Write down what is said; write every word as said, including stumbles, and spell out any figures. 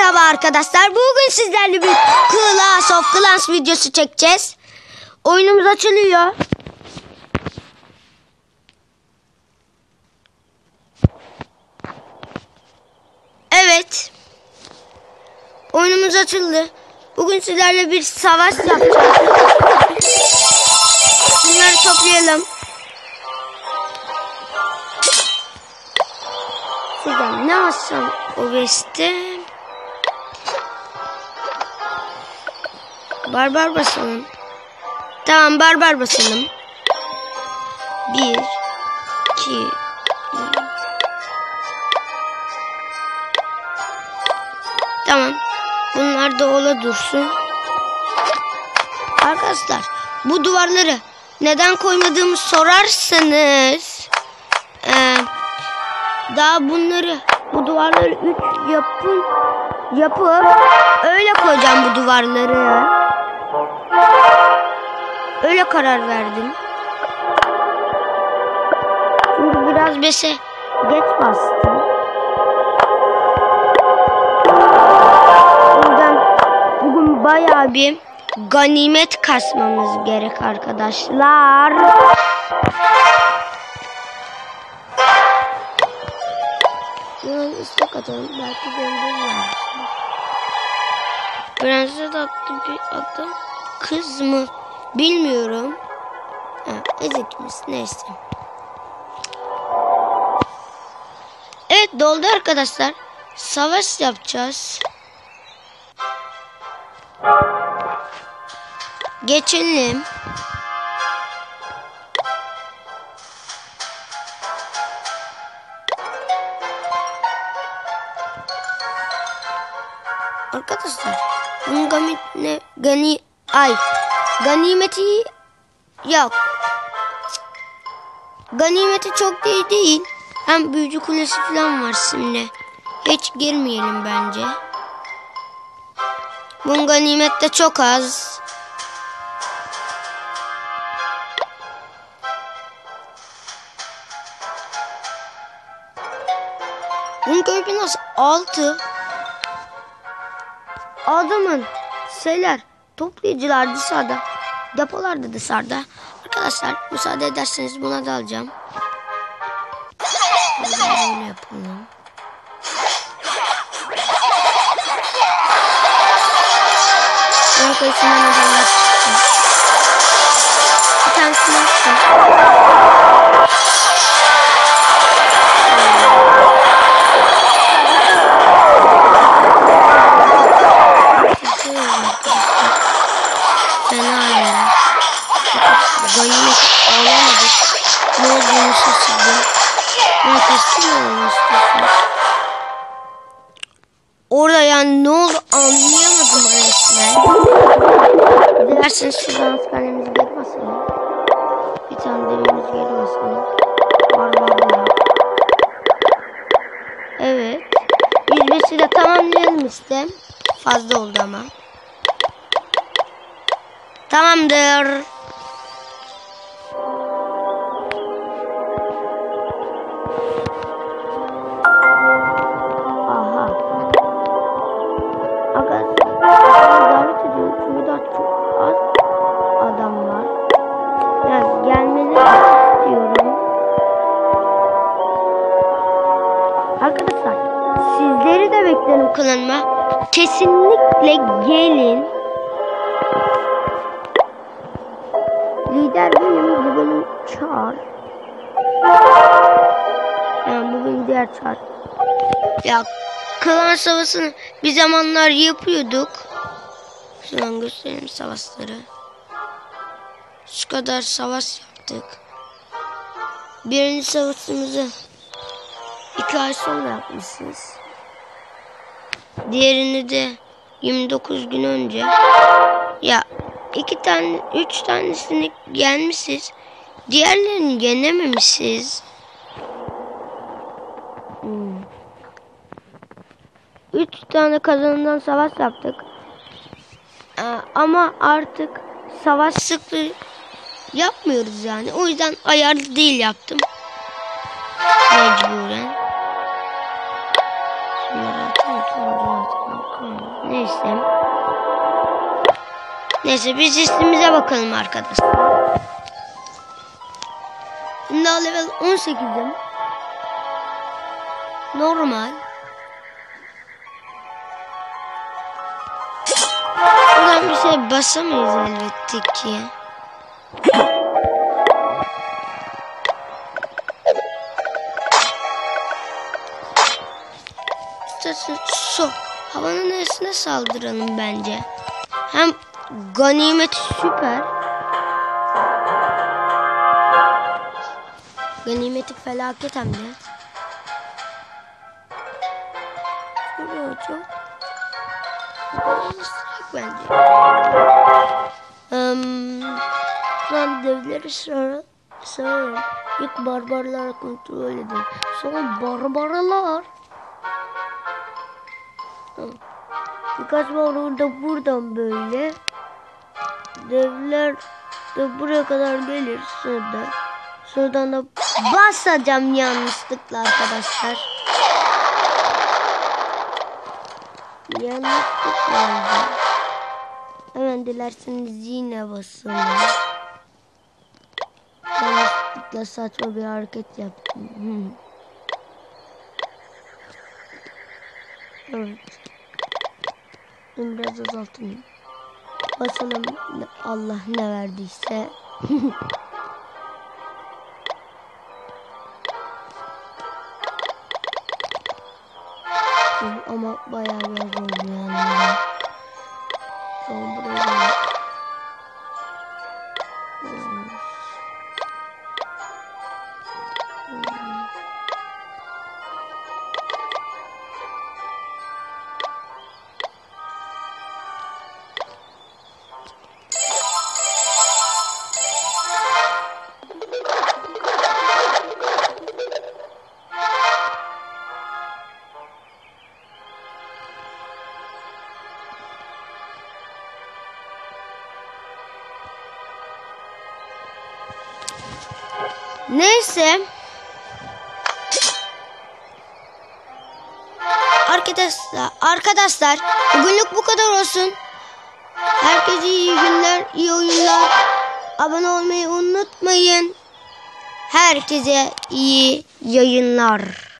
Merhaba arkadaşlar. Bugün sizlerle bir Clash of Clans videosu çekeceğiz. Oyunumuz açılıyor. Evet. Oyunumuz açıldı. Bugün sizlerle bir savaş yapacağız. Bunları toplayalım. Şuradan ne alsam o beste. Barbar basalım. Tamam, barbar basalım. Bir, iki, tamam. Bunlar da ola dursun. Arkadaşlar, bu duvarları neden koymadığımı sorarsanız, Ee, daha bunları, bu duvarları üç yapın, yapıp öyle koyacağım bu duvarları. Öyle karar verdim. Çünkü biraz bese geç bastım. O yüzden bugün bayağı bir ganimet kasmamız gerek arkadaşlar. Biraz istek atalım. Belki gönderirler. Prenses adlı bir adam. Kız mı? Bilmiyorum. Ha, ezikimiz. Neyse. Evet, doldu arkadaşlar. Savaş yapacağız. Geçelim. Arkadaşlar, bunun ganimeti, gani, ay, ganimeti yok. Ganimeti çok değil değil. Hem büyücü kulesi falan var şimdi. Hiç girmeyelim bence. Bunun ganimet de çok az. Bunun ganimet nasıl? altı. Adamın şeyler, toplayıcılar dışarıda, depolar da dışarıda. Arkadaşlar, müsaade ederseniz buna da alacağım. Böyle yapalım. Arkadaşlar, adamlar çıktı. Bir tanesini açtım. Ganimet alamadık. Ne olduğunu şaşırdım. Ben teslim olmak istiyorsunuz. Orada yani ne oldu anlayamadım resmen. Dilerseniz şuradan askerlerimizi geri basalım. Bir tane demimizi geri basalım. Var var var. Evet. Yüzbesi de tamamlayalım işte. Fazla oldu ama. Tamamdır. Arkadaşlar, sizleri de beklerim kanalıma. Kesinlikle gelin. Lider benim, bu benim Çar. Yani bu benim diğer Çar. Ya, klan savaşını bir zamanlar yapıyorduk. Şuradan göstereyim savaşları. Şu kadar savaş yaptık. Birinci savaşımızı İki ay sonra yapmışsınız. Diğerini de yirmi dokuz gün önce. Ya iki tane, üç tanesini yenmişsiniz. Diğerlerini yenememişsiniz. Hmm. Üç tane kazanından savaş yaptık. Ee, ama artık savaş sıklığı yapmıyoruz yani. O yüzden ayarlı değil yaptım. Mecburen. Şunları atayım. Neyse. Neyse biz listemize bakalım arkadaşlar. Şimdi daha level on sekizim. Normal. Buradan bir şey basamayız elbette ki. İstersen su. Havanın neresine saldıralım bence. Hem ganimet süper. Ganimeti felaket hem de. Şuraya çok. Bence. Um, Lan devleri sağır, sağır. İlk barbarlara kontrol edin. Sonra barbarlar. Birkaç var orada buradan böyle. Devler de buraya kadar gelir sonra. Şuradan da basacağım yanlışlıkla arkadaşlar. Yanlışlıkla oldu. Hemen dilerseniz yine basın. Yanlışlıkla saçma bir hareket yaptım. Hmm. Evet. Şimdi biraz azaltayım. Basalım Allah ne verdiyse. Ama bayağı biraz oldu yani. Şu an buraya da... Neyse. Arkadaşlar, arkadaşlar bugünlük bu kadar olsun. Herkese iyi günler, iyi oyunlar. Abone olmayı unutmayın. Herkese iyi yayınlar.